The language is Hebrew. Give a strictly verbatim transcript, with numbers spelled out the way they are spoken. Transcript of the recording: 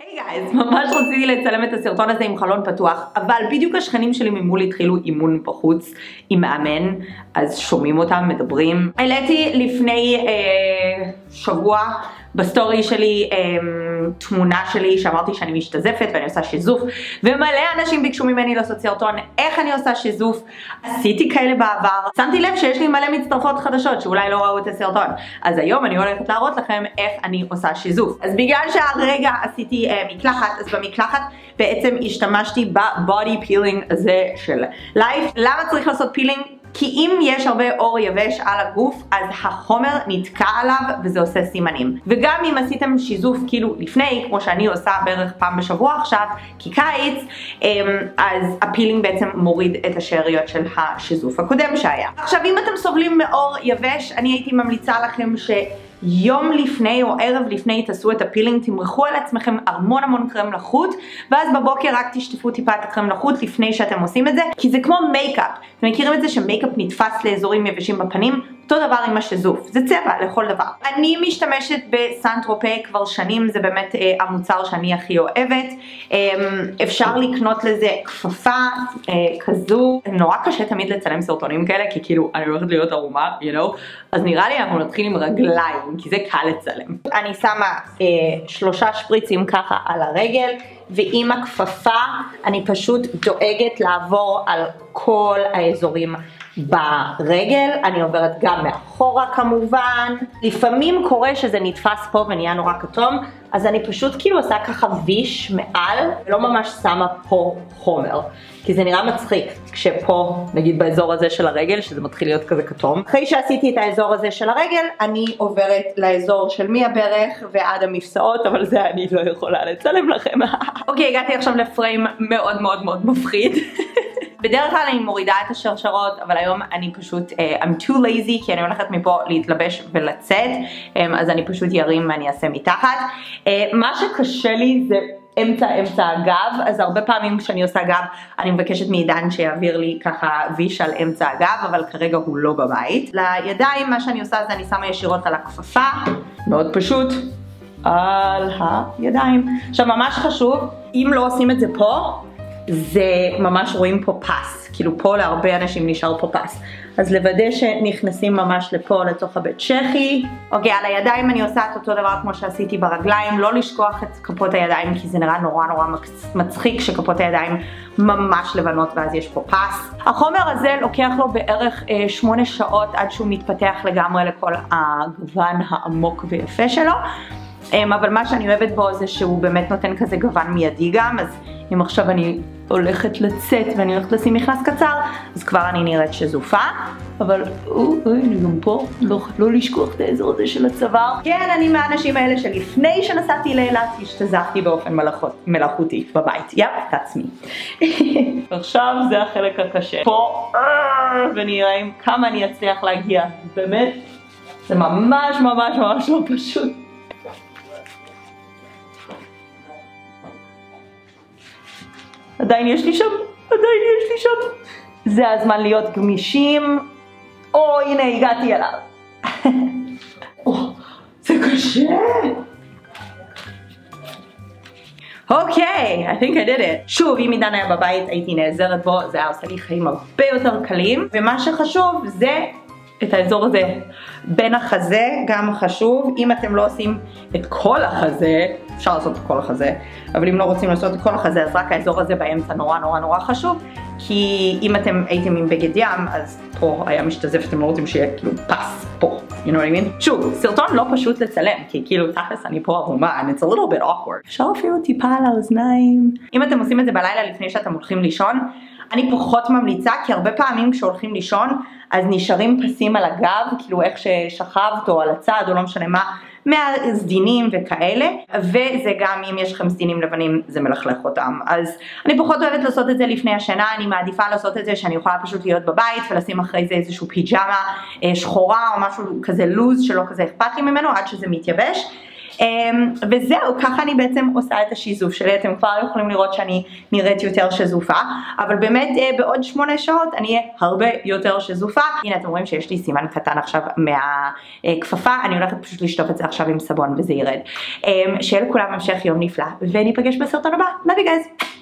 היי גייז, ממש רציתי לצלם את הסרטון הזה עם חלון פתוח, אבל בדיוק השכנים שלי ממול התחילו אימון בחוץ עם מאמן, אז שומעים אותם, מדברים. העליתי לפני אה, שבוע בסטורי שלי אה, תמונה שלי שאמרתי שאני משתזפת ואני עושה שיזוף, ומלא אנשים ביקשו ממני לעשות סרטון איך אני עושה שיזוף. עשיתי כאלה בעבר, שמתי לב שיש לי מלא מצטרפות חדשות שאולי לא ראו את הסרטון, אז היום אני הולכת להראות לכם איך אני עושה שיזוף. אז בגלל שהרגע עשיתי אה, מקלחת, אז במקלחת בעצם השתמשתי בבודי פילינג הזה של לייף. למה צריך לעשות פילינג? כי אם יש הרבה אור יבש על הגוף, אז החומר נתקע עליו וזה עושה סימנים. וגם אם עשיתם שיזוף כאילו לפני, כמו שאני עושה בערך פעם בשבוע עכשיו, כקיץ, אז הפילינג בעצם מוריד את השאריות של השיזוף הקודם שהיה. עכשיו, אם אתם סובלים מאור יבש, אני הייתי ממליצה לכם ש... יום לפני או ערב לפני תעשו את הפילינג, תמרחו על עצמכם המון המון קרם לחוט, ואז בבוקר רק תשטפו טיפה את הקרם לחוט לפני שאתם עושים את זה, כי זה כמו מייקאפ. אתם מכירים את זה שמייקאפ נתפס לאזורים יבשים בפנים? אותו דבר עם השזוף, זה צבע לכל דבר. אני משתמשת בסן טרופה כבר שנים, זה באמת אה, המוצר שאני הכי אוהבת. אה, אפשר לקנות לזה כפפה אה, כזו. נורא קשה תמיד לצלם סרטונים כאלה, כי כאילו אני הולכת להיות ערומה, you know? אז נראה לי אנחנו נתחיל עם רגליים, כי זה קל לצלם. אני שמה אה, שלושה שפריצים ככה על הרגל, ועם הכפפה אני פשוט דואגת לעבור על כל האזורים ברגל. אני עוברת גם מאחורה כמובן. לפעמים קורה שזה נתפס פה ונהיה נורא כתום, אז אני פשוט כאילו עושה ככה ויש מעל, לא ממש שמה פה חומר, כי זה נראה מצחיק כשפה, נגיד באזור הזה של הרגל, שזה מתחיל להיות כזה כתום. אחרי שעשיתי את האזור הזה של הרגל, אני עוברת לאזור של מהברך ועד המפסעות, אבל זה אני לא יכולה לצלם לכם. אוקיי, הגעתי עכשיו לפריים מאוד מאוד מאוד מפחיד. בדרך כלל אני מורידה את השרשרות, אבל היום אני פשוט, uh, I'm too lazy, כי אני הולכת מפה להתלבש ולצאת, um, אז אני פשוט ירים ואני אעשה מתחת. Uh, מה שקשה לי זה אמצע אמצע הגב, אז הרבה פעמים כשאני עושה גב, אני מבקשת מעידן שיעביר לי ככה ויש על אמצע הגב, אבל כרגע הוא לא בבית. לידיים, מה שאני עושה זה אני שמה ישירות על הכפפה, מאוד פשוט, על הידיים. עכשיו ממש חשוב, אם לא עושים את זה פה, זה ממש רואים פה פס, כאילו פה להרבה אנשים נשאר פה פס, אז לוודא שנכנסים ממש לפה לתוך הבית שכי. אוקיי, על הידיים אני עושה את אותו דבר כמו שעשיתי ברגליים, לא לשכוח את כפות הידיים כי זה נראה נורא נורא מצחיק שכפות הידיים ממש לבנות ואז יש פה פס. החומר הזה לוקח לו בערך אה, שמונה שעות עד שהוא מתפתח לגמרי לכל הגוון העמוק ויפה שלו, אבל מה שאני אוהבת בו זה שהוא באמת נותן כזה גוון מיידי גם, אז אם עכשיו אני הולכת לצאת ואני הולכת לשים מכנס קצר, אז כבר אני נראית שזופה, אבל אוי, אני גם פה, לא, לא לשכוח את האזור הזה של הצוואר. כן, אני מהאנשים האלה שלפני שנסעתי לאילת, השתזפתי באופן מלאכות, מלאכותי בבית. יפ, that's me. עכשיו זה החלק הקשה. פה, ונראה עם כמה אני אצליח להגיע. באמת, זה ממש ממש ממש לא פשוט. עדיין יש לי שם, עדיין יש לי שם. זה הזמן להיות גמישים. או, הנה, הגעתי אליו. או, זה קשה. אוקיי, I think I did it. שוב, אם עידן היה בבית, הייתי נעזרת בו, זה היה עושה לי חיים הרבה יותר קלים. ומה שחשוב זה את האזור הזה בין החזה, גם חשוב. אם אתם לא עושים את כל החזה, אפשר לעשות את כל החזה, אבל אם לא רוצים לעשות את כל החזה, אז רק האזור הזה באמצע נורא נורא נורא חשוב, כי אם אתם הייתם עם בגד ים, אז פה היה משתזף, אתם לא רוצים שיהיה כאילו פס פה, you know what I mean? שוב, סרטון לא פשוט לצלם, כי כאילו תכלס אני פה ערומה, and it's a little bit awkward. אפשר אפילו טיפה על האוזניים. אם אתם עושים את זה בלילה לפני שאתם הולכים לישון, אני פחות ממליצה, כי הרבה פעמים כשהולכים לישון, אז נשארים פסים על הגב, כאילו איך ששכבת או על הצד או לא משנה מה, מהסדינים וכאלה, וזה גם אם יש לכם סדינים לבנים זה מלכלך אותם. אז אני פחות אוהבת לעשות את זה לפני השינה, אני מעדיפה לעשות את זה שאני יכולה פשוט להיות בבית ולשים אחרי זה איזשהו פיג'מה שחורה או משהו כזה לוז שלא כזה אכפת לי ממנו עד שזה מתייבש. וזהו, ככה אני בעצם עושה את השיזוף שלי, אתם כבר יכולים לראות שאני נראית יותר שזופה, אבל באמת בעוד שמונה שעות אני אהיה הרבה יותר שזופה. הנה אתם רואים שיש לי סימן קטן עכשיו מהכפפה, אני הולכת פשוט לשטוף את זה עכשיו עם סבון וזה ירד. שיהיה לכולם המשך יום נפלא, וניפגש בסרטון הבא, ביי גייז.